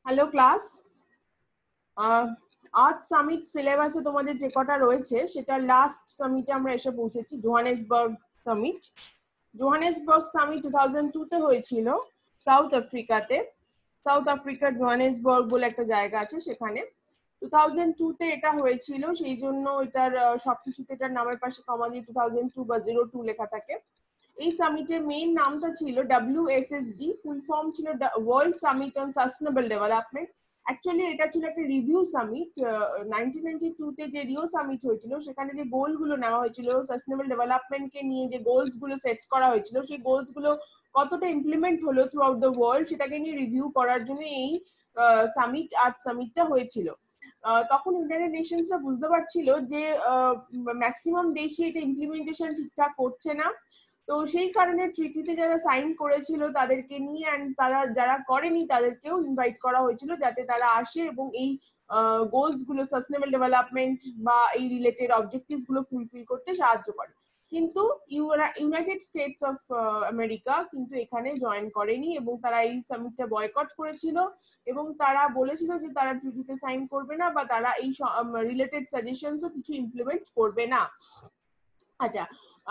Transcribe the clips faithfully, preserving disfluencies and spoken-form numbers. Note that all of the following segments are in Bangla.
হ্যালো ক্লাস, আজ সামিট সিলেবাসে তোমাদের যে কটা রয়েছে সেটা লাস্ট সামিটে আমরা এসে পৌঁছেছি, Johannesburg summit. Johannesburg summit two thousand two তে হয়েছিল সাউথ আফ্রিকাতে। সাউথ আফ্রিকার জোহানেসবার্গ বলে একটা জায়গা আছে, সেখানে টু থাউজেন্ড টু তে এটা হয়েছিল। সেই জন্য এটার সবকিছুতে এটার নামের পাশে কমা দিয়ে টু থাউজেন্ড টু বা জিরো টু লেখা থাকে। এই সামিটের মেইন নামটা ছিল W S S D, full form ছিল world summit on sustainable development. Actually এটা ছিল একটা review summit. Nineteen ninety two তে যে রিও সামিট হয়েছিল সেখানে যে গোল গুলো নেওয়া হয়েছিল, সাস্টেনেবল ডেভেলপমেন্ট কে নিয়ে যে গোলস গুলো সেট করা হয়েছিল, সেই গোলস গুলো কতটা ইমপ্লিমেন্ট হলো থ্রু আউট দ্য ওয়ার্ল্ড সেটাকে নিয়ে রিভিউ করার জন্য এই সামিট আর্ট সামিটটা হয়েছিল। তখন ইউনাইটেড নেশনসরা বুঝতে পারছিল যে ম্যাক্সিমাম দেশই এটা ইমপ্লিমেন্টেশন ঠিকঠাক করছে না। তো সেই কারণে ট্রিটিতে যারা সাইন করেছিল তাদেরকে নিয়ে অ্যান্ড তারা যারা করেনি তাদেরকেও ইনভাইট করা হয়েছিল যাতে তারা আসে এবং এই গোলস গুলো, সাস্টেনেবল ডেভেলপমেন্ট বা এই রিলেটেড অবজেক্টিভস গুলো ফুলফিল করতে সাহায্য করে। কিন্তু ইউনাইটেড স্টেটস অফ আমেরিকা কিন্তু এখানে জয়েন করেনি এবং তারা এই সামিটটা বয়কট করেছিল এবং তারা বলেছিল যে তারা ট্রিটিতে সাইন করবে না বা তারা এই রিলেটেড সাজেশনসও কিছু ইমপ্লিমেন্ট করবে না। আচ্ছা,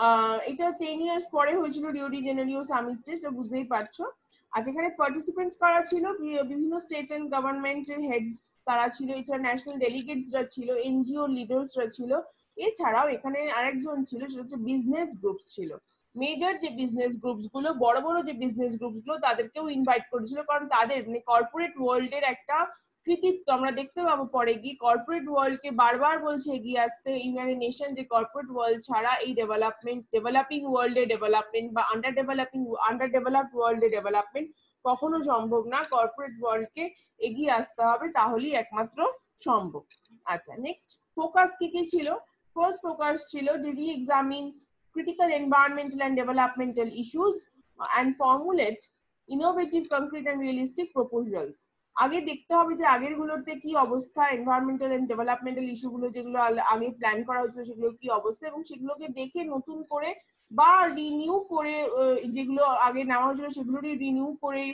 এটা টেন ইয়ার্স পরে হয়েছিল রিও ডি জেনেরিও সামিটে, সেটা বুঝতেই পারছো। আচ্ছা, এখানে পার্টিসিপেন্টস কারা ছিল? বিভিন্ন স্টেট এন্ড গভর্নমেন্টের হেডস তারা ছিল, এছাড়া ন্যাশনাল ডেলিগেটসরা ছিল, এনজিও লিডার্সরা ছিল। এছাড়াও এখানে আরেকজন ছিল, সেটা হচ্ছে বিজনেস গ্রুপস ছিল। মেজর যে বিজনেস গ্রুপস গুলো, বড় বড় যে বিজনেস গ্রুপস গুলো, তাদেরকেও ইনভাইট করেছিল, কারণ তাদের মানে কর্পোরেট ওয়ার্ল্ডের একটা কৃতিত্ব আমরা দেখতে পাবো পরে গিয়ে। কর্পোরেট ওয়ার্ল্ড কে বারবার বলছে এগিয়ে আসতে ইউনাইটেড নেশন, যে কর্পোরেট ওয়ার্ল্ড ছাড়া এই ডেভেলপমেন্ট, ডেভেলপিং ওয়ার্ল্ডে ডেভেলপমেন্ট বা আন্ডার ডেভেলপিং আন্ডার ডেভেলপড ওয়ার্ল্ডে ডেভেলপমেন্ট কখনো সম্ভব না। কর্পোরেট ওয়ার্ল্ডকে এগিয়ে আসতে হবে, তাহলেই একমাত্র সম্ভব। আচ্ছা, নেক্সট ফোকাস কি কি ছিল? ফার্স্ট ফোকাস ছিল to reexamine critical environmental and developmental issues and formulate innovative, concrete and realistic proposals. আগে দেখতে হবে যে আগের গুলোতে কি অবস্থা, এনভায়রনমেন্টাল এন্ড ডেভেলপমেন্টাল ইস্যু গুলো যেগুলো আগে প্ল্যান করা হয়েছিল সেগুলো কি অবস্থা, এবং সেগুলোকে দেখে নতুন করে বা রিনিউ করে যেগুলো আগে নেওয়া হয়েছিল সেগুলোরই রিনিউ করে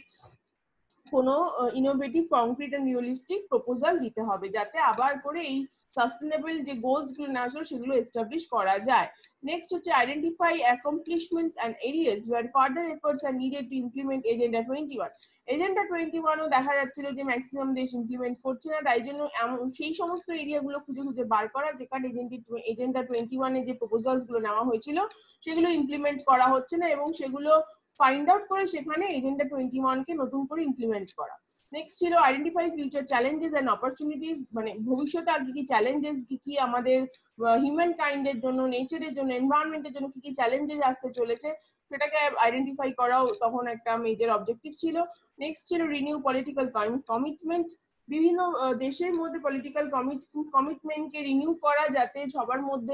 কোনো innovative, concrete and realistic proposal দিতে হবে, যাতে আবার করে এই সাস্টেনেবল যে গোলস গুলো নেওয়া হয়েছিল সেগুলো এস্টাবলিশ করা যায়। নেক্সট হচ্ছে identify accomplishments and areas where further efforts are needed to implement agenda twenty one. Agenda twenty ওয়ানও দেখা যাচ্ছিল যে ম্যাক্সিমাম দেশ ইমপ্লিমেন্ট করছে না, তাই জন্য সেই সমস্ত এরিয়াগুলো খুঁজে খুঁজে বার করা যেখানে এজেন্ডা টোয়েন্টি ওয়ানে যে প্রপোজালস গুলো নেওয়া হয়েছিল সেগুলো ইমপ্লিমেন্ট করা হচ্ছে না, এবং সেগুলো ফাইন্ড আউট করে সেখানে এজেন্ডা টোয়েন্টি ওয়ান কে নতুন করে ইমপ্লিমেন্ট করা। নেক্সট ছিল identify future challenges and opportunities, মানে ভবিষ্যতে আর কি কি চ্যালেঞ্জেস, কি কি আমাদের হিউম্যান কাইন্ডের জন্য, নেচারের জন্য, এনভায়রনমেন্টের জন্য কি কি চ্যালেঞ্জেস আসতে চলেছে সেটাকে আইডেন্টিফাই করাও তখন একটা মেজর অবজেক্টিভ ছিল। নেক্সট ছিল রিনিউ পলিটিক্যাল কমিটমেন্ট, বিভিন্ন দেশের মধ্যে পলিটিক্যাল কমিটমেন্টকে রিনিউ করা, যাতে সবার মধ্যে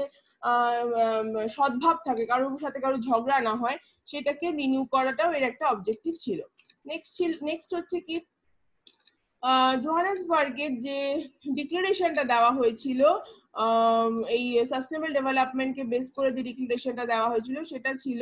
সদ্ভাব থাকে, কারোর সাথে কারো ঝগড়া না হয়, সেটাকে রিনিউ করাটাও এর একটা অবজেক্টিভ ছিল। নেক্সট নেক্সট হচ্ছে কি জোহানেসবার্গের যে ডিক্লারেশনটা দেওয়া হয়েছিল, এই সাস্টেনেবল ডেভেলপমেন্টকে বেস করে যে ডিক্লারেশনটা দেওয়া হয়েছিল সেটা ছিল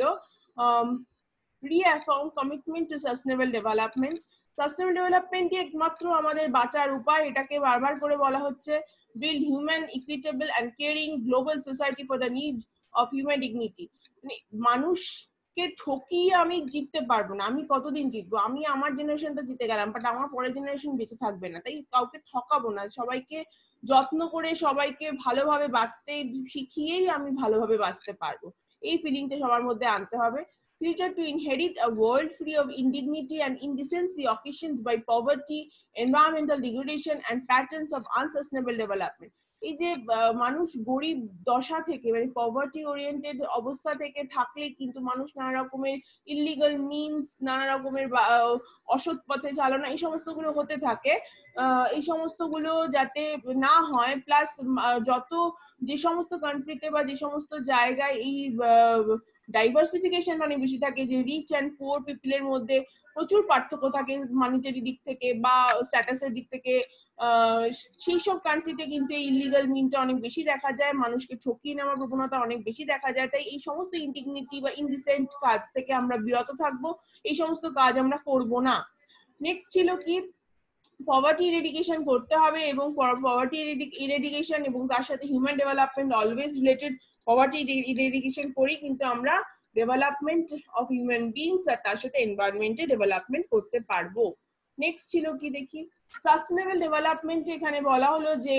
reaffirm commitment to sustainable development. Sustainable ডেভেলপমেন্টই একমাত্র আমাদের বাঁচার উপায়, এটাকে বারবার করে বলা হচ্ছে build human, equitable and caring global society for the needs of human dignity। মানে মানুষকে ঠকিয়ে আমি জিততে পারবো না, আমি কতদিন জিতবো? আমি আমার জেনারেশনটা জিতে গেলাম, বাট আমার পরের জেনারেশন বেঁচে থাকবে না, তাই কাউকে ঠকাবো না, সবাইকে যত্ন করে সবাইকে ভালোভাবে বাঁচতে শিখিয়েই আমি ভালোভাবে বাঁচতে পারবো, এই ফিলিংটা সবার মধ্যে আনতে হবে। Future to inherit a world free of indignity and indecency occasioned by poverty, environmental degradation and patterns of unsustainable development। এই যে মানুষ গরিব দশা থেকে, মানে পভার্টি ওরিয়েন্টেড অবস্থা থেকে থাকলে কিন্তু মানুষ নানা রকমের ইলিগাল মিনস, নানা রকমের অসৎ পথে চালনা, এই সমস্ত গুলো হতে থাকে, এই সমস্ত গুলো যাতে না হয়। প্লাস যত যে সমস্ত কান্ট্রিতে বা যে সমস্ত জায়গায় এই ডাইভার্সিফিকেশন মানে বেশি থাকে, যে রিচ অ্যান্ড পুয়ার পিপলের মধ্যে প্রচুর পার্থক্য থাকে মানিটারি দিক থেকে বা স্ট্যাটাসের দিক থেকে, সেই সব কান্ট্রিতে কিন্তু এই ইলিগাল মিনটা অনেক বেশি দেখা যায়, মানুষকে ঠকিয়ে নেওয়ার প্রবণতা অনেক বেশি দেখা যায়। তাই এই সমস্ত ইনডিগনিটি বা ইনডিসেন্ট কাজ থেকে আমরা বিরত থাকবো, এই সমস্ত কাজ আমরা করব না। নেক্সট ছিল কি পভার্টি ইরেডিকেশন করতে হবে এবং পভার্টি ইরেডিকেশন এবং তার সাথে human development always related. Poverty eradication করি কিন্তু আমরা ডেভেলপমেন্ট অফ হিউম্যান বিংস আর তার সাথে এনভায়রনমেন্টের ডেভেলপমেন্ট করতে পারবো। নেক্সট ছিল কি দেখি, সাস্টেনেবল ডেভেলপমেন্ট এখানে বলা হলো যে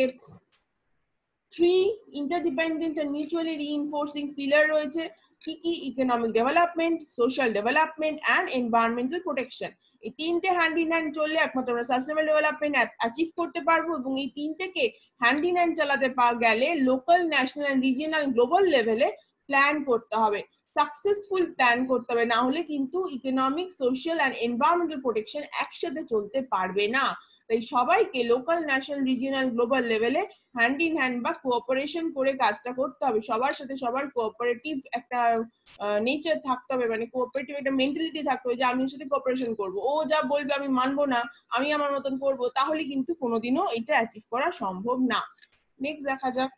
three interdependent and mutually reinforcing pillar রয়েছে। কি কি? Economic development, social development and environmental protection. এই তিনটে হ্যান্ড ইন হ্যান্ড চললে একমাত্র আমরা সাস্টেনেবল ডেভেলপমেন্ট অ্যাচিভ করতে পারবো এবং এই তিনটেকে হ্যান্ড ইন হ্যান্ড চালাতে গেলে local, national and regional, global লেভেলে প্ল্যান করতে হবে, সাকসেসফুল প্ল্যান করতে হবে, না হলে কিন্তু economic, social and environmental protection একসাথে চলতে পারবে না। তাই সবাইকে লোকাল, ন্যাশনাল, রিজিয়নাল, গ্লোবাল লেভেলে হ্যান্ড ইন হ্যান্ড বা কোঅপারেশন করে কাজটা করতে হবে। সবার সাথে সবার কোঅপারেটিভ একটা নেচার থাকতে হবে, মানে কোঅপারেটিভ একটা মেন্টালিটি থাকতে হবে যে আমি ওর সাথে কোঅপারেশন করবো, ও যা বলবে আমি মানবো না, আমি আমার মতন করবো, তাহলে কিন্তু কোনোদিনও এটা অ্যাচিভ করা সম্ভব না। নেক্সট দেখা যাক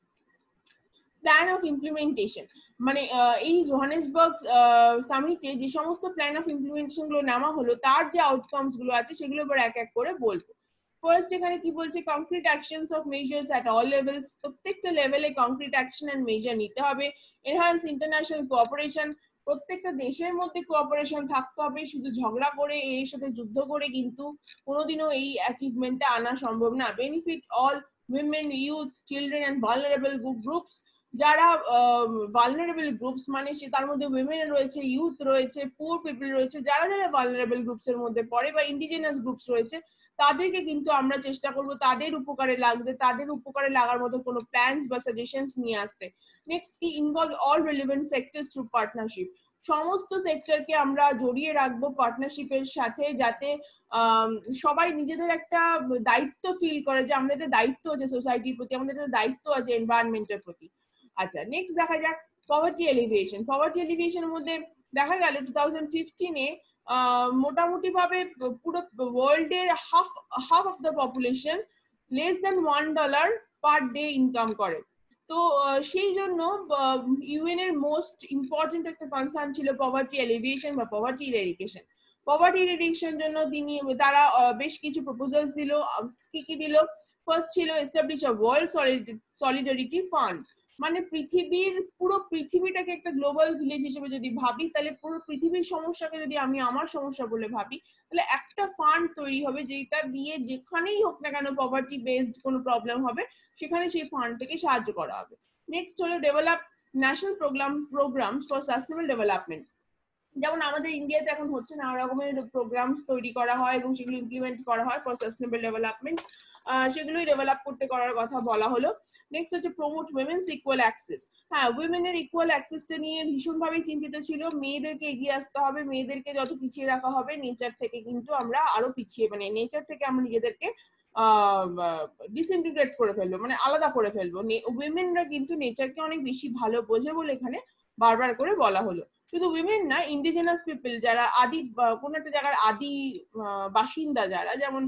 প্ল্যান অফ ইমপ্লিমেন্টেশন। মানে এই জোহানেসবার্গ সামিটে যে সমস্ত প্ল্যান অফ ইমপ্লিমেন্টেশন গুলো নেওয়া হলো তার যে আউটকামস গুলো আছে সেগুলো এবার এক এক করে বলবো। ফার্স্ট এখানে কি বলছে, concrete actions of measures at all levels, প্রত্যেকটা লেভেলে কংক্রিট অ্যাকশন এন্ড মেজার নিতে হবে। এনহান্স ইন্টারন্যাশনাল কোঅপারেশন, প্রত্যেকটা দেশের মধ্যে কোঅপারেশন থাকতে হবে, শুধু ঝগড়া করে এর সাথে যুদ্ধ করে কিন্তু কোনোদিনও এই অ্যাচিভমেন্টটা আনা সম্ভব না। Benefit all women, youth, children and vulnerable groups, যারা ভালনারেবল গ্রুপস মানে সে তার মধ্যে উইমেন রয়েছে, ইউথ রয়েছে, পুয়ার পিপল রয়েছে, যারা যারা ভালনারেবল গ্রুপস এর মধ্যে পড়ে বা ইন্ডিজিনাস গ্রুপস রয়েছে তাদেরকে কিন্তু আমরা চেষ্টা করব তাদের উপকারে লাগতে, তাদের উপকারে লাগার মতো কোনো প্ল্যানস বা সাজেশনস নিয়ে আসতে। নেক্সট কি, involve all relevant sectors through partnership, সমস্ত সেক্টরকে আমরা জড়িয়ে রাখবো পার্টনারশিপের সাথে, যাতে সবাই নিজেদের একটা দায়িত্ব ফিল করে যে আমাদের একটা দায়িত্ব আছে সোসাইটির প্রতি, আমাদের একটা দায়িত্ব আছে এনভায়রনমেন্টের প্রতি। আচ্ছা নেক্সট দেখা যাক পভার্টি এলিভিয়েশন। পভার্টি এলিভিয়েশনের মধ্যে দেখা গেল টু থাউজেন্ড ফিফটিনে মোটামুটি ভাবে পুরো ওয়ার্ল্ডের half half of the population less than one dollar per day income করে। তো সেই জন্য ইউএন এর মোস্ট ইম্পর্টেন্ট একটা কনসার্ন ছিল পভার্টি এলিভিয়েশন বা পভার্টি ইরেডিকেশন। পভার্টি ইরেডিকেশন জন্য তিনি তারা বেশ কিছু প্রপোজালস দিল। কি কি দিল? ফার্স্ট ছিল establish a world solidarity fund, মানে পৃথিবীর পুরো পৃথিবীটাকে একটা গ্লোবাল ভিলেজ হিসেবে যদি ভাবি, তাহলে পুরো পৃথিবীর সমস্যাকে যদি আমি আমার সমস্যা বলে ভাবি, তাহলে একটা ফান্ড তৈরি হবে যেটা দিয়ে যেখানেই হোক না কেন পভার্টি বেসড কোনো প্রবলেম হবে সেখানে সেই ফান্ড থেকে সাহায্য করা হবে। নেক্সট হলো develop national program programs for sustainable development, যেমন আমাদের ইন্ডিয়াতে এখন হচ্ছে নানা রকমের প্রোগ্রামস তৈরি করা হয় এবং সেগুলো ইমপ্লিমেন্ট করা হয় ফর সাস্টেনেবল ডেভেলপমেন্ট, সেগুলোই ডেভেলপ করতে করার কথা বলা হলো। নেক্সট হচ্ছে প্রমোট উইমেন্স ইকুয়াল অ্যাক্সেস। হ্যাঁ, উইমেনের ইকুয়াল অ্যাক্সেসটা নিয়ে ভীষণভাবে চিন্তিত ছিল। মেয়েদেরকে এগিয়ে আসতে হবে, মেয়েদেরকে যত পিছিয়ে রাখা হবে নেচার থেকে কিন্তু আমরা আরো পিছিয়ে, মানে নেচার থেকে আমরা নিজেদেরকে ডিসইন্টিগ্রেট করে ফেলবো, মানে আলাদা করে ফেলবো। উইমেনরা কিন্তু নেচারকে অনেক বেশি ভালো বোঝে বলে এখানে বারবার করে বলা হলো। শুধু উইমেন না, ইন্ডিজিনাস পিপল, যারা আদি কোন একটা জায়গার আদি বাসিন্দা, যারা যেমন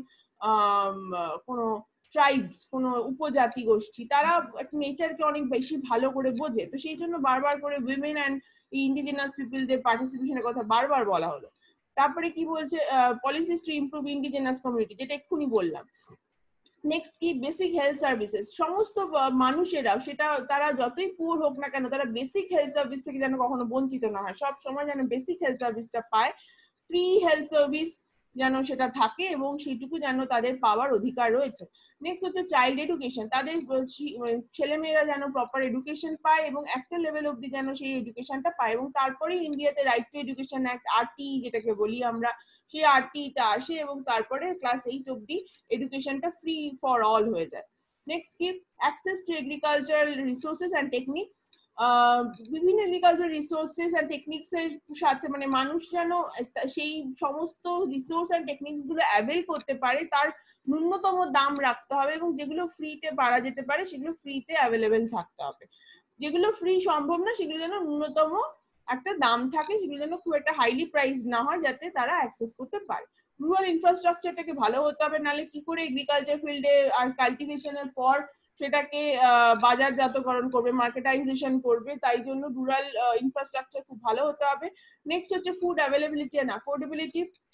কোনো ট্রাইবস, কোনো উপজাতি গোষ্ঠী, তারা নেচারকে অনেক বেশি ভালো করে বোঝে। তো সেই জন্য বারবার করে উইমেন অ্যান্ড ইন্ডিজিনাস পিপলদের পার্টিসিপেশনের কথা বারবার বলা হলো। তারপরে কি বলছে, policies to improve indigenous community, যেটা এক্ষুনি বললাম। নেক্সট কি, বেসিক হেলথ সার্ভিসেস, সমস্ত মানুষেরা সেটা তারা যতই পুয়ার হোক না কেন তারা বেসিক হেলথ সার্ভিস থেকে যেন কখনো বঞ্চিত না হয়, সব সময় যেন বেসিক হেলথ সার্ভিসটা পায়, ফ্রি হেলথ সার্ভিস যেন সেটা থাকে এবং সেইটুকু যেন তাদের পাওয়ার অধিকার রয়েছে। নেক্সট হচ্ছে চাইল্ড এডুকেশন, তাদের ছেলেমেয়েরা যেন প্রপার এডুকেশন পায় এবং একটা লেভেল অব্দি যেন সেই এডুকেশনটা পায়, এবং তারপরে ইন্ডিয়াতে right to education act, RT যেটাকে বলি আমরা, সেই আরটিটা আসে এবং তারপরে ক্লাস এইট অব্দি এডুকেশনটা ফ্রি ফর অল হয়ে যায়। নেক্সট কি, access to agricultural resources and techniques, বিভিন্ন এগ্রিকালচার রিসোর্সেস অ্যান্ড টেকনিক্স এর সাথে মানে মানুষ যেন সেই সমস্ত রিসোর্স অ্যান্ড টেকনিক্স গুলো অ্যাভেল করতে পারে, তার ন্যূনতম দাম রাখতে হবে এবং যেগুলো ফ্রিতে পাওয়া যেতে পারে সেগুলো ফ্রিতে অ্যাভেলেবেল থাকতে হবে। যেগুলো ফ্রি সম্ভব না সেগুলো যেন ন্যূনতম একটা দাম থাকে, সেগুলো যেন খুব একটা হাইলি প্রাইস না হয়, যাতে তারা অ্যাক্সেস করতে পারে। রুরাল ইনফ্রাস্ট্রাকচারটাকে ভালো হতে হবে, নাহলে কি করে এগ্রিকালচার ফিল্ডে আর কাল্টিভেশনের পর সেটাকে বাজারজাতকরণ করবে, মার্কেটাইজেশন করবে, তাই জন্য রুরাল ইনফ্রাস্ট্রাকচার খুব ভালো হতে হবে। নেক্সট হচ্ছে food availability and affordability,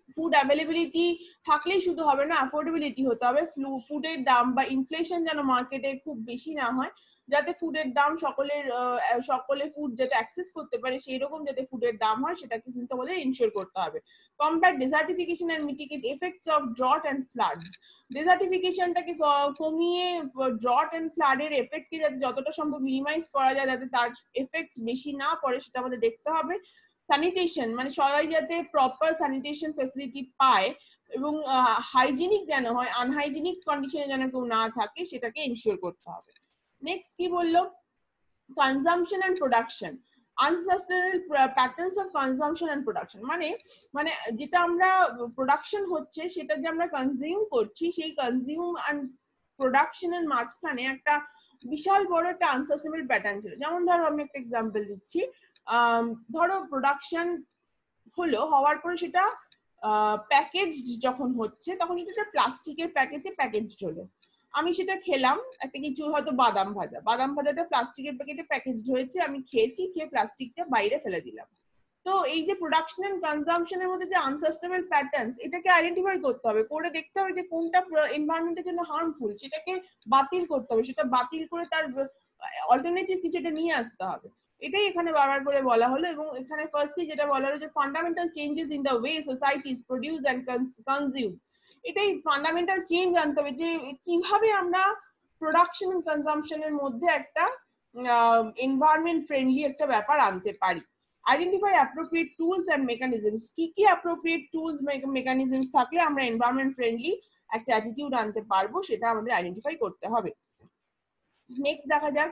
food availability থাকলেই শুধু হবে না, অ্যাফোর্ডেবিলিটি হতে হবে। ফুডের দাম বা ইনফ্লেশন যেন মার্কেটে খুব বেশি না হয়, যাতে ফুডের দাম সকলের সকলে ফুড যাতে অ্যাক্সেস করতে পারে সেই রকম যাতে ফুডের দাম হয় সেটাকে কিন্তু আমাদের ইনশিওর করতে হবে। Combat desertification and mitigate effects of drought and floods. ডেজার্টিফিকেশনটাকে কমিয়ে ড্রট এন্ড ফ্লাডের এফেক্টকে যাতে যতটা সম্ভব মিনিমাইজ করা যায়, যাতে তার এফেক্ট বেশি না পড়ে সেটা আমাদের দেখতে হবে। স্যানিটেশন মানে সবাই যাতে প্রপার স্যানিটেশন ফেসিলিটি পায় এবং হাইজিনিক যেন হয়, আনহাইজিনিক কন্ডিশনে যেন কেউ না থাকে সেটাকে ইনশিওর করতে হবে। নেক্সট কি বললো, consumption and production, unsustainable patterns of consumption and production. মানে মানে যেটা আমরা প্রোডাকশন হচ্ছে সেটা যে আমরা কনজিউম করছি, সেই কনজিউম এন্ড প্রোডাকশনের মাঝখানে একটা বিশাল বড় একটা আনসাস্টেনেবল প্যাটার্ন ছিল। যেমন ধরো আমি একটা এক্সাম্পল দিচ্ছি, ধরো প্রোডাকশন হলো, হওয়ার পরে সেটা প্যাকেজ যখন হচ্ছে তখন সেটা একটা প্লাস্টিকের প্যাকেটে প্যাকেজ হলো, আমি সেটা খেলাম, একটা কিছু হয়তো বাদাম ভাজা, বাদাম ভাজাটা প্লাস্টিকের প্যাকেটে প্যাকেজ হয়েছে, আমি খেয়েছি, খেয়ে প্লাস্টিকটা বাইরে ফেলে দিলাম। তো এই যে প্রোডাকশন এন্ড কনজাম্পশনের মধ্যে যে আনসাস্টেনেবল প্যাটার্নস, এটাকে আইডেন্টিফাই করতে হবে, করে দেখতে হবে যে কোনটা এনভায়রনমেন্টের জন্য হার্মফুল, সেটাকে বাতিল করতে হবে, সেটা বাতিল করে তার অল্টারনেটিভ কিছু একটা নিয়ে আসতে হবে। এটাই এখানে বারবার করে বলা হলো। এবং এখানে ফার্স্টে যেটা বলা হলো যে fundamental changes in the way societies produce and consume, এটাই ফান্ডামেন্টাল চেঞ্জ আনতে হবে যে কিভাবে আমরা প্রোডাকশন এন্ড কনজাম্পশনের মধ্যে একটা এনভায়রনমেন্ট ফ্রেন্ডলি একটা ব্যাপার আনতে পারি। Identify appropriate tools and mechanisms, কি কি অ্যাপ্রোপ্রিয়েট টুলস মেকানিজমস থাকলে আমরা এনভায়রনমেন্ট ফ্রেন্ডলি একটা অ্যাটিটিউড আনতে পারবো সেটা আমাদের আইডেন্টিফাই করতে হবে। নেক্সট দেখা যাক,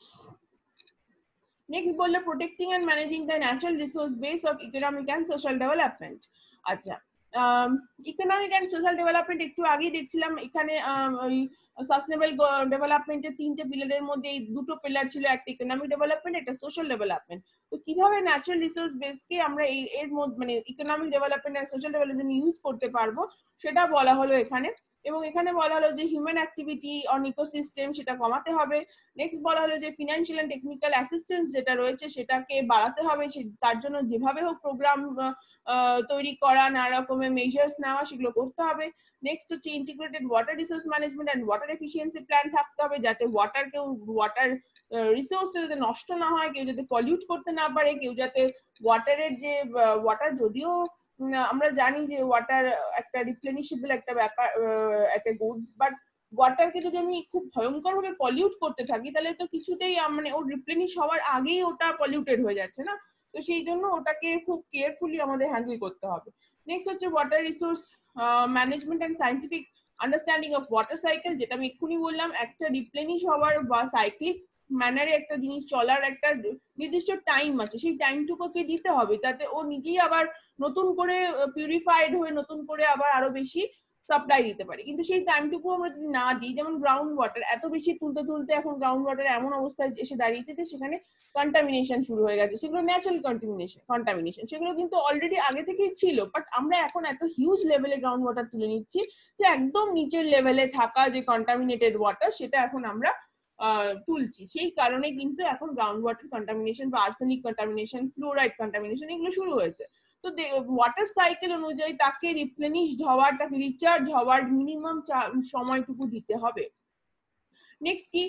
নেক্সট বললো protecting and managing the natural resource base of economic and social development. আচ্ছা, ইকোনমিক এন্ড সোশ্যাল ডেভেলপমেন্ট একটু আগেই দেখছিলাম, এখানে ওই সাস্টেনেবল ডেভেলপমেন্টের তিনটে পিলারের মধ্যে এই দুটো পিলার ছিল, একটা ইকোনমিক ডেভেলপমেন্ট, একটা সোশ্যাল ডেভেলপমেন্ট। তো কিভাবে ন্যাচারাল রিসোর্স বেসকে আমরা এই এর মধ্যে মানে ইকোনমিক ডেভেলপমেন্ট আর সোশ্যাল ডেভেলপমেন্ট ইউজ করতে পারবো সেটা বলা হলো এখানে। এবং এখানে বলা হলো যে হিউম্যান অ্যাক্টিভিটি অন ইকোসিস্টেম সেটা কমাতে হবে। নেক্সট বলা হলো যে ফিনান্সিয়াল এন্ড টেকনিক্যাল অ্যাসিস্ট্যান্স যেটা রয়েছে সেটাকে বাড়াতে হবে, তার জন্য যেভাবে হোক প্রোগ্রাম তৈরি করা, নানা রকমের মেজার্স নেওয়া, সেগুলো করতে হবে। নেক্সট হচ্ছে integrated water resource management and water efficiency plan থাকতে হবে, যাতে ওয়াটার কেউ ওয়াটার রিসোর্সটা যাতে নষ্ট না হয়, কেউ যাতে পলিউট করতে না পারে, কেউ যাতে ওয়াটারের যে ওয়াটার, যদিও আমরা জানি যে ওয়াটার একটা রিপ্লেনিশেবল একটা ব্যাপার, একটা গুডস, বাট ওয়াটারকে যদি আমি খুব ভয়ঙ্কর ভাবে পলিউট করতে থাকি তাহলে তো কিছুতেই মানে ওর রিপ্লেনিশ হওয়ার আগেই ওটা পলিউটেড হয়ে যাচ্ছে না, তো সেই জন্য ওটাকে খুব কেয়ারফুলি আমাদের হ্যান্ডেল করতে হবে। নেক্সট হচ্ছে water resource management and scientific understanding of water cycle, যেটা আমি এক্ষুনি বললাম, একটা রিপ্লেনিশ হওয়ার বা সাইক্লিক ম্যানারে একটা জিনিস চলার একটা নির্দিষ্ট টাইম আছে, সেই টাইমটুকুকে দিতে হবে, যাতে ও নিজেই আবার নতুন করে পিউরিফাইড হয়ে নতুন করে আবার আরো বেশি সাপ্লাই দিতে পারি। কিন্তু সেই টাইমটুকু আমরা যদি না দিই, যেমন গ্রাউন্ড ওয়াটার এত বেশি তুলতে তুলতে এখন গ্রাউন্ড ওয়াটার এমন অবস্থায় এসে দাঁড়িয়েছে যে সেখানে কন্টামিনেশন শুরু হয়ে গেছে, সেগুলো ন্যাচারাল কন্টামিনেশন কন্টামিনেশন সেগুলো কিন্তু অলরেডি আগে থেকেই ছিল, বাট আমরা এখন এত হিউজ লেভেলে গ্রাউন্ড ওয়াটার তুলে নিচ্ছি যে একদম নিচের লেভেলে থাকা যে কন্টামিনেটেড ওয়াটার সেটা এখন আমরা তুলছি, সেই কারণে কিন্তু এখন গ্রাউন্ড ওয়াটার কন্টামিনেশন বা আর্সেনিক কন্টামিনেশন, ফ্লোরাইড কন্টামিনেশন এগুলো শুরু হয়েছে। তো ওয়াটার সাইকেল অনুযায়ী তাকে রিপ্লেনিশড হওয়ার, তাকে রিচার্জ হওয়ার মিনিমাম সময়টুকু দিতে হবে। নেক্সট কি,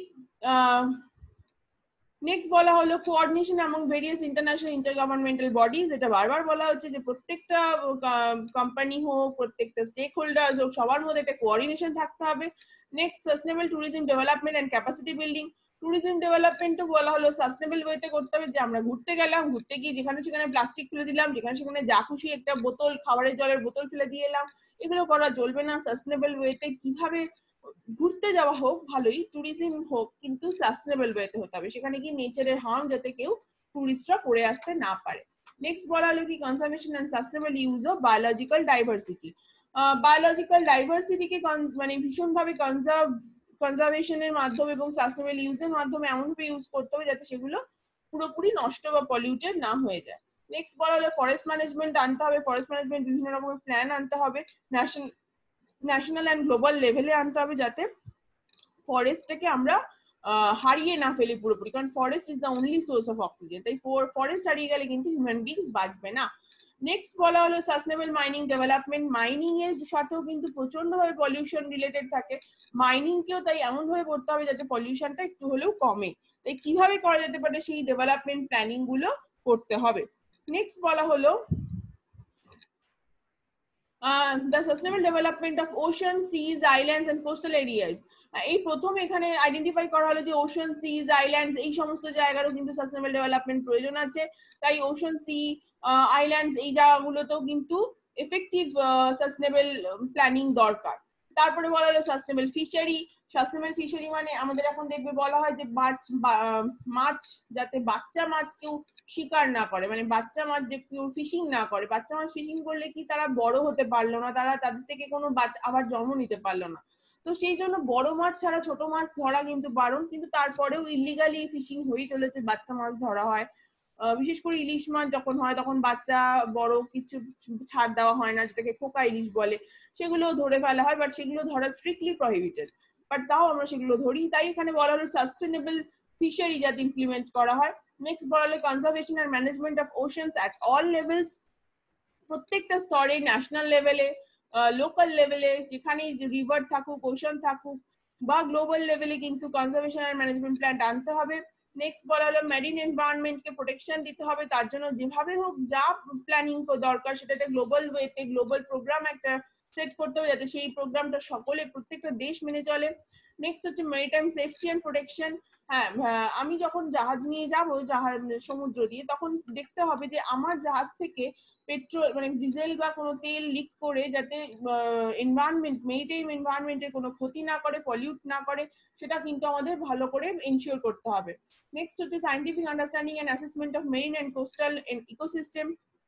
নেক্সট বলা হলো coordination among various international intergovernmental bodies, এটা বারবার বলা হচ্ছে যে প্রত্যেকটা কোম্পানি হোক, প্রত্যেকটা স্টেক হোল্ডার্স হোক, সবার মধ্যে একটা কোঅর্ডিনেশন থাকতে হবে। Next sustainable tourism development and capacity building, tourism ডেভেলপমেন্টও বলা হলো সাস্টেনেবল ওয়েতে করতে হবে, যে আমরা ঘুরতে গেলাম, ঘুরতে গিয়ে যেখানে সেখানে প্লাস্টিক ফেলে দিলাম, যেখানে সেখানে যা খুশি একটা বোতল, খাবারের জলের বোতল ফেলে দিয়ে এলাম, এগুলো করা চলবে না। সাস্টেনেবল ওয়েতে কিভাবে ঘুরতে যাওয়া হোক ভালোই, ট্যুরিজম হোক, কিন্তু সাস্টেনেবল ওয়েতে হতে হবে, সেখানে কি নেচারের হার্ম যাতে কেউ টুরিস্টরা করে আসতে না পারে। নেক্সট বলা হলো কি conservation and sustainable use of biological diversity, biological ডাইভার্সিটিকে মানে ভীষণভাবে কনজার্ভ কনজারভেশনের মাধ্যমে এবং সাস্টেনেবল ইউজের মাধ্যমে এমনভাবে ইউজ করতে হবে যাতে সেগুলো পুরোপুরি নষ্ট বা পলিউটেড না হয়ে যায়। নেক্সট বলা হলো ফরেস্ট ম্যানেজমেন্ট আনতে হবে, ফরেস্ট ম্যানেজমেন্ট বিভিন্ন রকমের প্ল্যান আনতে হবে, ন্যাশনাল ন্যাশনাল অ্যান্ড গ্লোবাল লেভেলে আনতে হবে, যাতে ফরেস্টটাকে আমরা হারিয়ে না ফেলি পুরোপুরি, কারণ forest is the only source of oxygen, তাই ফরেস্ট হারিয়ে গেলে কিন্তু হিউম্যান বিংস বাঁচবে না। নেক্সট বলা হলো সাস্টেনেবল মাইনিং ডেভেলপমেন্ট। মাইনিং এর সাথেও কিন্তু প্রচন্ড ভাবে পলিউশন রিলেটেড থাকে, মাইনিং কেও তাই এমন ভাবে করতে হবে যাতে পলিউশনটা একটু হলেও কমে। তাই কিভাবে করা যেতে পারে সেই ডেভেলপমেন্ট প্ল্যানিং গুলো করতে হবে। নেক্সট বলা হলো the sustainable development of ocean, seas, islands and coastal areas. এই প্রথম এখানে আইডেন্টিফাই করা হলো যে ওশান, সিজ, আইল্যান্ডস এই সমস্ত জায়গারও কিন্তু সাস্টেনেবল ডেভেলপমেন্ট প্রয়োজন আছে। তাই ওশান, সি, আইল্যান্ডস এই জায়গাগুলোতেও কিন্তু এফেক্টিভ সাস্টেনেবল প্ল্যানিং দরকার। তারপরে বলা হলো সাস্টেনেবল ফিশারি। সাস্টেনেবল ফিশারি মানে আমাদের এখন দেখবে বলা হয় যে মাছ মাছ যাতে বাচ্চা মাছ কেউ শিকার না করে, মানে বাচ্চা মাছ যে কেউ ফিশিং না করে। বাচ্চা মাছ ফিশিং করলে কি তারা বড় হতে পারলো না, তারা তাদের থেকে কোনো বাচ্চা আবার জন্ম নিতে পারলো না। তো সেই জন্য বড় মাছ ছাড়া ছোট মাছ ধরা কিন্তু বারণ, কিন্তু তারপরেও ইলিগালি ফিশিং হয়ে চলেছে, বাচ্চা মাছ ধরা হয়। বিশেষ করে ইলিশ মাছ যখন হয় তখন বাচ্চা বড় কিছু ছাড় দেওয়া হয় না, যেটাকে খোকা ইলিশ বলে, সেগুলো ধরে ফেলা হয়, বাট সেগুলো ধরা স্ট্রিক্টলি প্রহিবিটেড, বাট তাও আমরা সেগুলো ধরি। তাই এখানে বলা হলো সাস্টেনেবল ফিশারি যাতে ইমপ্লিমেন্ট করা হয়। নেক্সট বলা হলো conservation and management of oceans at all levels. প্রত্যেকটা স্তরে, ন্যাশনাল লেভেলে, লোকাল লেভেলে, যেখানে রিভার থাকুক, ওশান থাকুক, বা গ্লোবাল লেভেলে কিন্তু কনজারভেশন এন্ড ম্যানেজমেন্ট প্ল্যান আনতে হবে। নেক্সট বলা হলো মেরিন এনভায়রনমেন্টকে প্রোটেকশন দিতে হবে, তার জন্য যেভাবে হোক যা প্ল্যানিং দরকার সেটাতে গ্লোবাল ওয়েতে গ্লোবাল প্রোগ্রাম একটা সেট করতে হবে যাতে সেই প্রোগ্রামটা সকলে প্রত্যেকটা দেশ মেনে চলে। নেক্সট হচ্ছে মেরিটাইম সেফটি এন্ড প্রোটেকশন। হ্যাঁ, আমি যখন জাহাজ নিয়ে যাব জাহাজ সমুদ্র দিয়ে, তখন দেখতে হবে যে আমার জাহাজ থেকে পেট্রোল মানে ডিজেল বা কোনো তেল লিক করে যাতে এনভায়রনমেন্ট মেরিটাইম এনভায়রনমেন্টের কোনো ক্ষতি না করে, পলিউট না করে, সেটা কিন্তু আমাদের ভালো করে এনশিওর করতে হবে। নেক্সট হচ্ছে scientific understanding and assessment of marine and coastal ecosystem.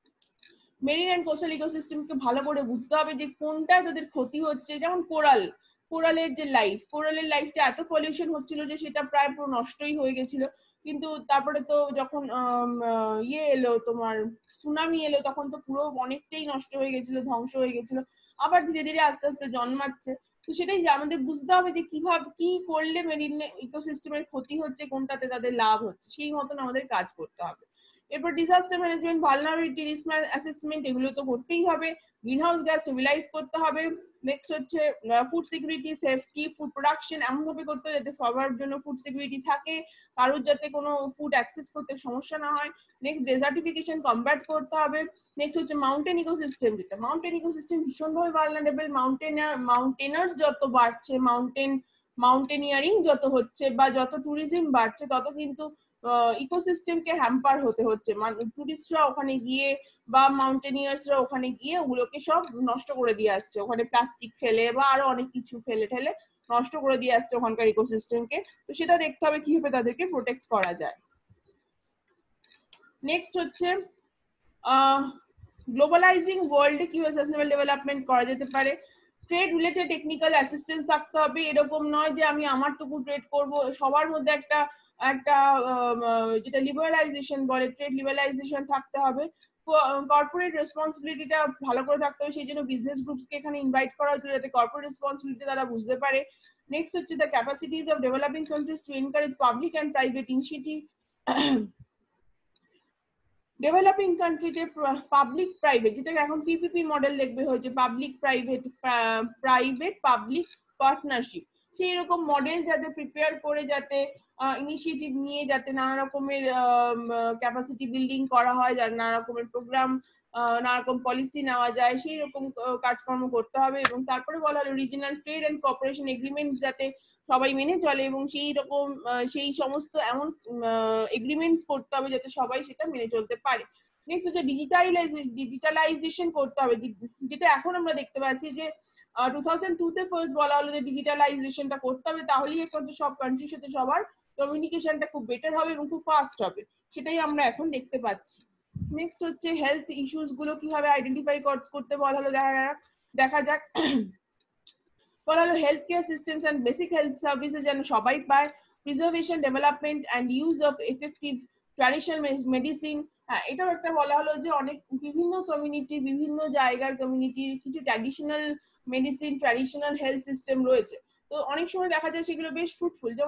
Marine and coastal ইকোসিস্টেমকে ভালো করে বুঝতে হবে যে কোনটায় তাদের ক্ষতি হচ্ছে। যেমন কোরাল, কোরালের যে লাইফ, কোরালের লাইফটা এত পলিউশন হচ্ছিল যে সেটা প্রায় পুরো নষ্টই হয়ে গেছিল। কিন্তু তারপরে তো যখন ইয়ে এলো তোমার সুনামি এলো, তখন তো পুরো অনেকটাই নষ্ট হয়ে গেছিল, ধ্বংস হয়ে গেছিল, আবার ধীরে ধীরে আস্তে আস্তে জন্মাচ্ছে। তো সেটাই আমাদের বুঝতে হবে যে কিভাবে কি করলে মেরিন ইকোসিস্টেমের ক্ষতি হচ্ছে, কোনটাতে তাদের লাভ হচ্ছে, সেই মতন আমাদের কাজ করতে হবে। এরপর disaster management, vulnerability risk assessment, এগুলো তো করতেই হবে। গ্রিনহাউস গ্যাস স্টেবিলাইজ করতে হবে। নেক্সট হচ্ছে food security, safety, food production এমন ভাবে করতে হবে যাতে সবার জন্য ফুড সিকিউরিটি থাকে, কারোর যাতে কোনো ফুড অ্যাক্সেস করতে সমস্যা না হয়। নেক্সট ডেজার্টিফিকেশন কমব্যাট করতে হবে। নেক্সট হচ্ছে মাউন্টেন ইকোসিস্টেম, যেটা মাউন্টেন ইকোসিস্টেম ভীষণভাবে ভালনারেবল। মাউন্টেনার মাউন্টেনার্স যত বাড়ছে, মাউন্টেন মাউন্টেনিয়ারিং যত হচ্ছে বা যত ট্যুরিজম বাড়ছে, তত কিন্তু ইকোসিস্টেমকে হ্যাম্পার হতে হচ্ছে। টুরিস্টরা ওখানে গিয়ে বা মাউন্টেনিয়ার্সরা ওখানে গিয়ে ওগুলোকে সব নষ্ট করে দিয়ে আসছে, ওখানে প্লাস্টিক ফেলে বা আরো অনেক কিছু ফেলে ঠেলে নষ্ট করে দিয়ে আসছে ওখানকার ইকোসিস্টেমকে। তো সেটা দেখতে হবে কিভাবে তাদেরকে প্রোটেক্ট করা যায়। নেক্সট হচ্ছে গ্লোবালাইজিং ওয়ার্ল্ডে কিভাবে সাস্টেনেবল ডেভেলপমেন্ট করা যেতে পারে। ট্রেড রিলেটেড টেকনিক্যাল অ্যাসিস্ট্যান্স থাকতে হবে। এরকম নয় যে আমি আমারটুকু ট্রেড করব, সবার মধ্যে একটা একটা যেটা লিবারালাইজেশন বলে, ট্রেড লিবারালাইজেশন থাকতে হবে। কর্পোরেট রেসপন্সিবিলিটিটা ভালো করে থাকতে হবে, সেই জন্য বিজনেস গ্রুপসকে এখানে ইনভাইট করা হচ্ছে যাতে কর্পোরেট রেসপন্সিবিলিটি তারা বুঝতে পারে। নেক্সট হচ্ছে the capacities of developing countries to encourage public and private initiative. Developing কান্ট্রিতে পাবলিক প্রাইভেট, যেটাকে এখন পিপিপি মডেল দেখবে হয়েছে, public private private public partnership, সেই রকম মডেল যাতে প্রিপেয়ার করে, যাতে ইনিশিয়েটিভ নিয়ে যাতে নানা রকমের ক্যাপাসিটি বিল্ডিং করা হয়, যাতে নানা রকমের প্রোগ্রাম, নানা রকম পলিসি নেওয়া যায়, সেই রকম কাজকর্ম করতে হবে। এবং তারপরে বলা হলো regional trade and cooperation agreement যাতে সবাই মেনে চলে, এবং সেই রকম সেই সমস্ত এমন এগ্রিমেন্টস করতে হবে যাতে সবাই সেটা মেনে চলতে পারে। নেক্সট হচ্ছে ডিজিটালাইজেশন ডিজিটালাইজেশন করতে হবে, যেটা এখন আমরা দেখতে পাচ্ছি যে টু থাউজেন্ড টু তে ফার্স্ট বলা হলো যে ডিজিটালাইজেশনটা করতে হবে, তাহলেই একমাত্র সব কান্ট্রির সাথে সবার কমিউনিকেশনটা খুব বেটার হবে এবং খুব ফাস্ট হবে, সেটাই আমরা এখন দেখতে পাচ্ছি। নেক্সট হচ্ছে হেলথ ইস্যুস গুলো কিভাবে আইডেন্টিফাই করতে বলা হলো, দেখা যাক দেখা যাক বলা হলো health care systems and basic health services যেন সবাই পায়। Preservation, development and use of effective traditional medicine. হ্যাঁ, এটাও একটা বলা হলো যে অনেক বিভিন্ন কমিউনিটি, বিভিন্ন জায়গার কমিউনিটির কিছু traditional medicine, traditional health system রয়েছে। তো অনেক সময় দেখা যায় সেগুলো বেশ ফ্রুটফুল। যেমন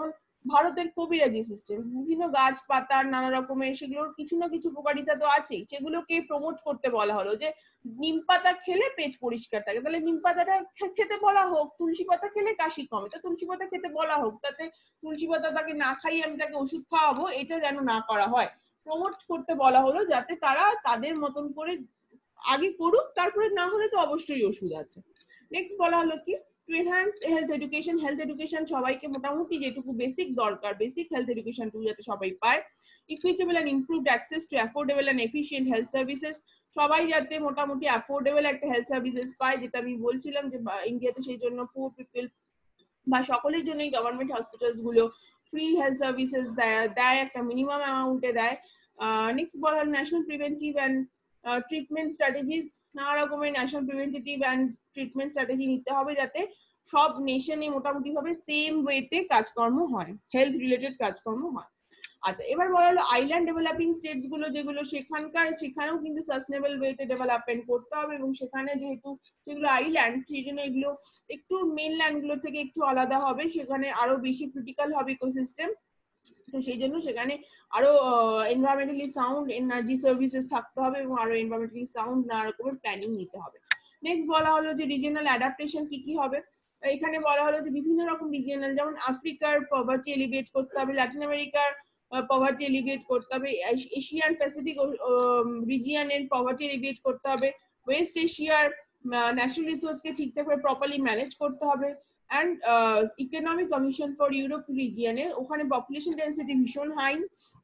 ভারতের কবিরাজি সিস্টেম, বিভিন্ন গাছপাতার নানা রকমের সেগুলোর কিছু না কিছু উপকারিতা তো আছেই, সেগুলোকে প্রমোট করতে বলা হলো যে নিম পাতা খেলে পেট পরিষ্কার থাকে, তাহলে নিম পাতাটা খেতে বলা হোক। তুলসী পাতা খেলে কাশি কমে, তো তুলসী পাতা খেতে বলা হোক, তাতে তুলসী পাতা তাকে না খাইয়ে আমি তাকে ওষুধ খাওয়াবো, এটা যেন না করা হয়, প্রমোট করতে বলা হলো, যাতে তারা তাদের মতন করে আগে করুক, তারপরে না হলে তো অবশ্যই ওষুধ আছে। নেক্সট বলা হলো কি, to enhance health education, health education সবাইকে মোটামুটি যেটুকু বেসিক দরকার, বেসিক হেলথ এডুকেশনটুকু যাতে সবাই পায়। Equitable and improved access to affordable and efficient health services, সবাই যাতে মোটামুটি অ্যাফোর্ডেবল একটা হেলথ সার্ভিসেস পায়, যেটা আমি বলছিলাম যে ইন্ডিয়াতে সেই জন্য পুয়ার পিপল বা সকলের জন্যই গভর্নমেন্ট হসপিটালস গুলো ফ্রি হেলথ সার্ভিসেস দেয় দেয় একটা মিনিমাম অ্যামাউন্টে দেয়। নেক্সট বলা হলো national preventive and treatment strategies, নানা রকমের national preventive and treatment strategy নিতে হবে, যাতে সব নেশনে মোটামুটি ভাবে সেম ওয়েতে কাজকর্ম হয়, হেলথ রিলেটেড কাজকর্ম হয়। আচ্ছা, এবার বলা হলো আইল্যান্ড ডেভেলপিং স্টেটস গুলো যেগুলো, সেখানকার সেখানেও কিন্তু সাস্টেনেবল ওয়েতে ডেভেলপমেন্ট করতে হবে, এবং সেখানে যেহেতু সেগুলো আইল্যান্ড, সেই জন্য এগুলো একটু মেনল্যান্ড গুলো থেকে একটু আলাদা হবে, সেখানে আরো বেশি ক্রিটিক্যাল হবে ইকোসিস্টেম, তো সেই জন্য সেখানে আরো এনভায়রনমেন্টালি সাউন্ড এনার্জি সার্ভিসেস থাকতে হবে এবং আরো এনভায়রনমেন্টালি সাউন্ড নানা রকমের প্ল্যানিং নিতে হবে। নেক্সট বলা হলো যে রিজিওনাল অ্যাডাপ্টেশন কি কি হবে, এখানে বলা হলো যে বিভিন্ন রকম রিজিওনাল, যেমন আফ্রিকার পভার্টি এলিভিয়েট করতে হবে, ল্যাটিন আমেরিকার পভার্টি এলিভিয়েট করতে হবে, এশিয়ান প্যাসিফিক রিজিয়নের পভার্টি এলিভিয়েট করতে হবে, ওয়েস্ট এশিয়ার ন্যাচারাল রিসোর্সকে ঠিকঠাক করে প্রপারলি ম্যানেজ করতে হবে, and economic commission for Europe রিজিয়নে ওখানে পপুলেশন ডেন্সিটি ভীষণ হাই,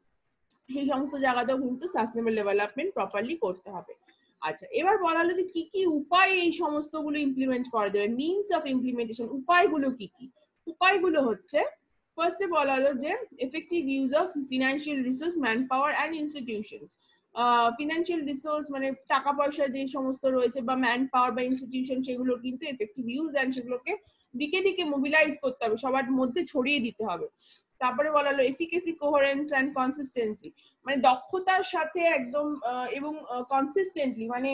সেই সমস্ত জায়গাতেও কিন্তু সাস্টেনেবল ডেভেলপমেন্ট প্রপারলি করতে হবে। আচ্ছা, এবার বলা হলো যে কি কি উপায় এই সমস্তগুলো ইমপ্লিমেন্ট করা যাবে, মিনস অফ ইমপ্লিমেন্টেশন, উপায়গুলো কি কি? উপায়গুলো হচ্ছে, ফার্স্টে বলা হলো যে effective use of financial resource, man power and institutions. Financial resource মানে টাকা পয়সা যে সমস্ত রয়েছে বা ম্যান পাওয়ার বা ইনস্টিটিউশন, সেগুলো কিন্তু এফেক্টিভ ইউজ অ্যান্ড সেগুলোকে দিকে দিকে মোবিলাইজ করতে হবে, সবার মধ্যে ছড়িয়ে দিতে হবে। তারপরে বলা হলো এফিকেসি, কোহেরেন্স অ্যান্ড কনসিস্টেন্সি, মানে দক্ষতার সাথে একদম এবং কনসিস্টেন্টলি, মানে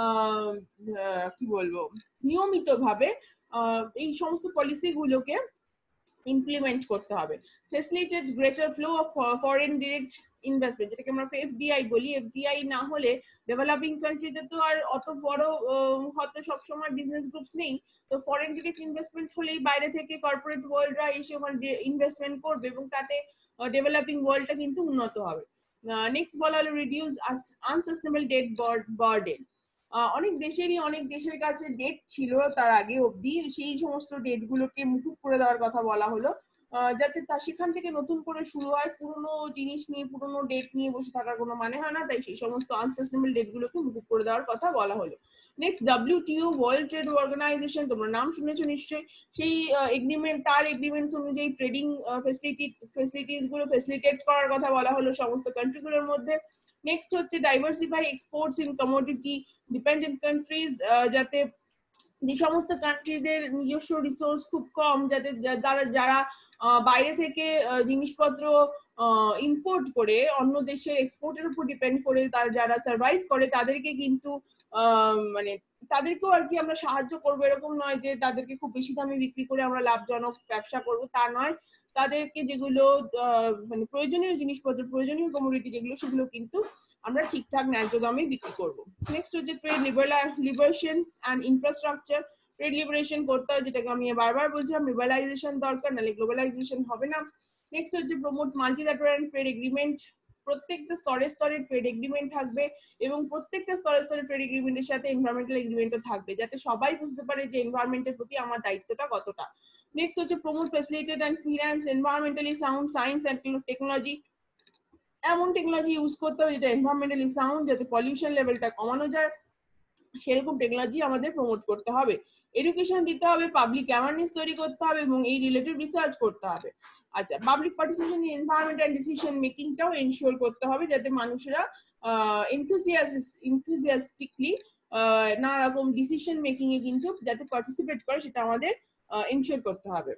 কি বলবো, নিয়মিত ভাবে এই সমস্ত পলিসি গুলোকে ইমপ্লিমেন্ট করতে হবে। Facilitate greater flow of foreign direct investment, যেটাকে আমরা এফডিআই বলি। এফডিআই না হলে ডেভেলপিং কান্ট্রিতে তো আর অত বড় হয়তো সবসময় বিজনেস গ্রুপস নেই, তো ফরেন ডিরেক্ট ইনভেস্টমেন্ট হলেই বাইরে থেকে কর্পোরেট ওয়ার্ল্ডরা এসে ওখানে ইনভেস্টমেন্ট করবে এবং তাতে ডেভেলপিং ওয়ার্ল্ডটা কিন্তু উন্নত হবে। নেক্সট বলা হলো রিডিউস আনসাস্টেনেবল ডেট বার্ডেন। অনেক দেশেরই অনেক দেশের কাছে ডেট ছিল তার আগে অবধি, সেই সমস্ত ডেট গুলোকে মুকুব করে দেওয়ার কথা বলা হলো, যাতে তা সেখান থেকে নতুন করে শুরু হয়। পুরোনো জিনিস নিয়ে, পুরোনো ডেট নিয়ে বসে থাকার কোনো মানে হয় না, তাই সেই সমস্ত আনসাস্টেনেবল ডেট গুলোকে মুকুব করে দেওয়ার কথা বলা হলো। Next WTO, world trade organization, তোমরা নাম শুনেছো নিশ্চয়ই, সেই এগ্রিমেন্ট, তার এগ্রিমেন্টস অনুযায়ী ট্রেডিং ফেসিলিটি ফেসিলিটিস গুলো ফেসিলিটেট করার কথা বলা হলো সমস্ত কান্ট্রিগুলোর মধ্যে। নেক্সট হচ্ছে diversify exports in commodity dependent countries, যাতে যে সমস্ত কান্ট্রিদের নিজস্ব রিসোর্স খুব কম, যাতে যারা যারা বাইরে থেকে জিনিসপত্র ইম্পোর্ট করে অন্য দেশের এক্সপোর্টের উপর ডিপেন্ড করে তারা যারা সার্ভাইভ করে, তাদেরকে কিন্তু মানে তাদেরকেও আর কি আমরা সাহায্য করবো, এরকম নয় যে তাদেরকে খুব বেশি দামে বিক্রি করে আমরা লাভজনক ব্যবসা করব, তা নয়। তাদেরকে যেগুলো মানে প্রয়োজনীয় জিনিসপত্র, প্রয়োজনীয় কমোডিটি যেগুলো, সেগুলো কিন্তু আমরা ঠিকঠাক ন্যায্য দামে বিক্রি করব। নেক্সট হচ্ছে trade liberation and infrastructure, trade liberation করতে হবে, যেটাকে আমি বারবার বলছিলাম, লিবারালাইজেশন দরকার, নাহলে গ্লোবালাইজেশন হবে না। নেক্সট হচ্ছে প্রমোট মাল্টিল্যাটারাল ট্রেড এগ্রিমেন্ট, প্রত্যেকটা স্তরে স্তরে ট্রেড এগ্রিমেন্ট থাকবে এবং প্রত্যেকটা স্তরে স্তরে ট্রেড এগ্রিমেন্টের সাথে এনভায়রনমেন্টাল এগ্রিমেন্টও থাকবে, যাতে সবাই বুঝতে পারে যে এনভায়রনমেন্টের প্রতি আমার দায়িত্বটা কতটা। নেক্সট হচ্ছে promote facilitate and finance environmentally sound science and technology, এমন টেকনোলজি ইউজ করতে হবে যেটা এনভায়রনমেন্টালি সাউন্ড, যাতে পলিউশন লেভেলটা কমানো যায়, সেরকম টেকনোলজি আমাদের প্রমোট করতে হবে। এডুকেশন দিতে হবে, পাবলিক অ্যাওয়ারনেস তৈরি করতে হবে এবং এই রিলেটেড রিসার্চ করতে হবে। আচ্ছা, public participation in environmental decision মেকিংটাও এনশিওর করতে হবে, যাতে মানুষরা এনথুজিয়াস্টিকলি নানা রকম ডিসিশন মেকিং এ কিন্তু যাতে পার্টিসিপেট করে, সেটা আমাদের এনশিওর করতে হবে।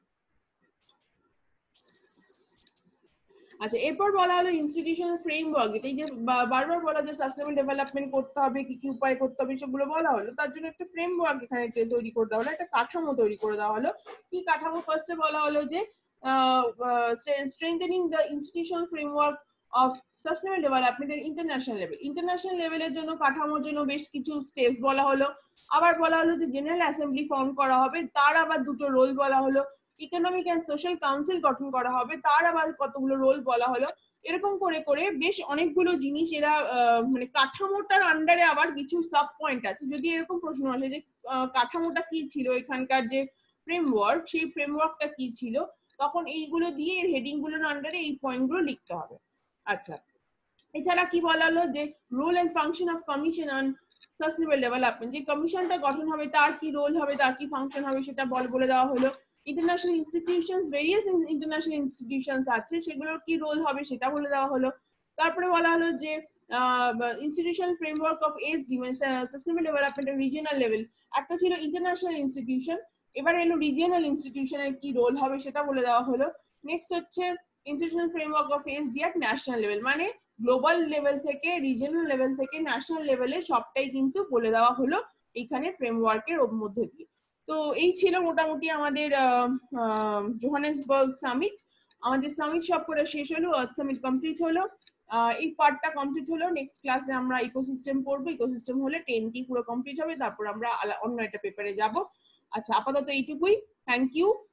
আচ্ছা, এরপর বলা হলো ইনস্টিটিউশনাল ফ্রেমওয়ার্ক, এটাই যে বারবার বলা যে সাস্টেনেবল ডেভেলপমেন্ট করতে হবে, কি কি উপায় করতে হবে সেগুলো বলা হলো, তার জন্য একটা ফ্রেমওয়ার্ক এখানে তৈরি করে দেওয়া হলো, একটা কাঠামো তৈরি করে দেওয়া হলো। কি কাঠামো? ফার্স্টে বলা হলো যে strengthening the institutional framework of sustainable development এর ইন্টারন্যাশনাল লেভেল। ইন্টারন্যাশনাল লেভেলের জন্য কাঠামোর জন্য বেশ কিছু স্টেপস বলা হলো। আবার বলা হলো যে জেনারেল অ্যাসেম্বলি ফর্ম করা হবে, তার আবার দুটো রোল বলা হলো। ইকোনমিক অ্যান্ড সোশ্যাল কাউন্সিল গঠন করা হবে, তার আবার কতগুলো রোল বলা হলো। এরকম করে করে বেশ অনেকগুলো জিনিস এরা মানে কাঠামোটার আন্ডারে আবার কিছু সাব পয়েন্ট আছে। যদি এরকম প্রশ্ন আসে যে কাঠামোটা কি ছিল, এখানকার যে ফ্রেমওয়ার্ক সেই ফ্রেমওয়ার্কটা কি ছিল, তখন এইগুলো দিয়ে এর হেডিং গুলোর আন্ডারে এই পয়েন্টগুলো লিখতে হবে। আচ্ছা, এছাড়া কি বলা হলো যে role and function of commission on sustainable development, যে কমিশনটা গঠন হবে তার কি রোল হবে, তার কি ফাংশন হবে সেটা বলে দেওয়া হলো। International institutions, various international institutions আছে, সেগুলোর কি রোল হবে সেটা বলে দেওয়া হলো। তারপরে বলা হলো যে ইনস্টিটিউশনাল ফ্রেমওয়ার্ক অফ এসডি মানে সাস্টেনেবল ডেভেলপমেন্ট রিজিওনাল লেভেল, একটা ছিল ইন্টারন্যাশনাল ইনস্টিটিউশন, এবার এলো রিজিওনাল ইনস্টিটিউশনের কি রোল হবে সেটা বলে দেওয়া হলো। নেক্সট হচ্ছে institutional framework of SD at national level, মানে গ্লোবাল লেভেল থেকে রিজিওনাল লেভেল থেকে ন্যাশনাল লেভেলে সবটাই কিন্তু বলে দেওয়া হলো এইখানে ফ্রেমওয়ার্কের মধ্যে দিয়ে। তো এই ছিল মোটামুটি আমাদের জোহানেসবার্গ সামিট। আমাদের সামিট সব করে শেষ হলো, আর্থ সামিট কমপ্লিট হলো, এই পার্টটা কমপ্লিট হলো। নেক্সট ক্লাসে আমরা ইকোসিস্টেম পড়বো, ইকোসিস্টেম হলে টেন টি পুরো কমপ্লিট হবে, তারপর আমরা অন্য একটা পেপারে যাব। আচ্ছা, আপাতত এইটুকুই, থ্যাংক ইউ।